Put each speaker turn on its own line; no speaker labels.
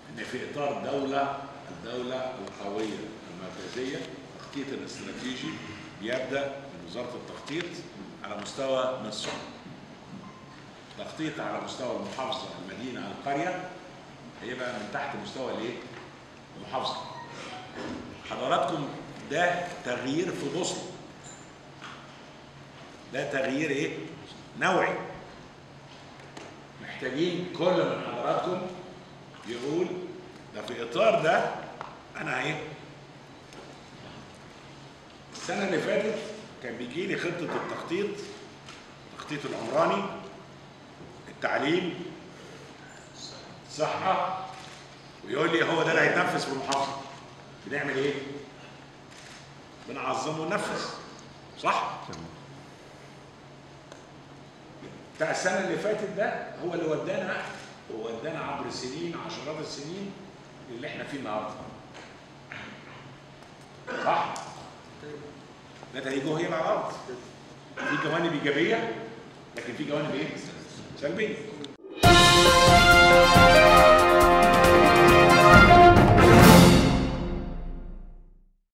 ان في اطار الدوله القويه المركزيه، التخطيط الاستراتيجي بيبدا من وزاره التخطيط على مستوى مصر، تخطيط على مستوى المحافظه، المدينه، القريه، هيبقى من تحت مستوى الايه؟ المحافظه. حضراتكم ده تغيير في بوصله، ده تغيير ايه؟ نوعي. محتاجين كل من حضراتكم يقول ده في اطار ده انا ايه؟ السنه اللي فاتت كان بيجي لي خطه التخطيط العمراني، التعليم، الصحه، ويقول لي هو ده اللي هيتنفذ في المحافظه. بنعمل ايه؟ بنعظمه وننفذ، صح؟ بتاع السنه اللي فاتت ده هو اللي ودانا عبر السنين، عشرات السنين اللي احنا فيه النهارده، صح؟ نتائجه هي على الارض. في جوانب ايجابيه لكن في جوانب ايه؟ سلبيه.